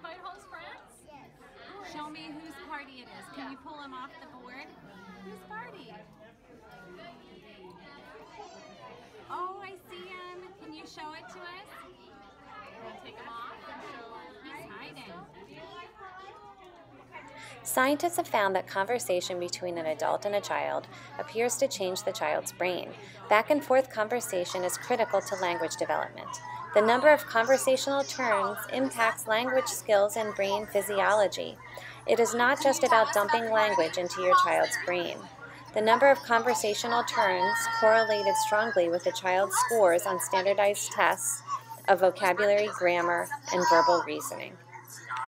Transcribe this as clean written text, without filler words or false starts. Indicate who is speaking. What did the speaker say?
Speaker 1: host friends? Yes. Show me whose party it is. Can you pull them off the board? Whose party? Oh, I see him. Can you show it to us? We'll take him off and show he's hiding.
Speaker 2: Scientists have found that conversation between an adult and a child appears to change the child's brain. Back and forth conversation is critical to language development. The number of conversational turns impacts language skills and brain physiology. It is not just about dumping language into your child's brain. The number of conversational turns correlated strongly with the child's scores on standardized tests of vocabulary, grammar, and verbal reasoning.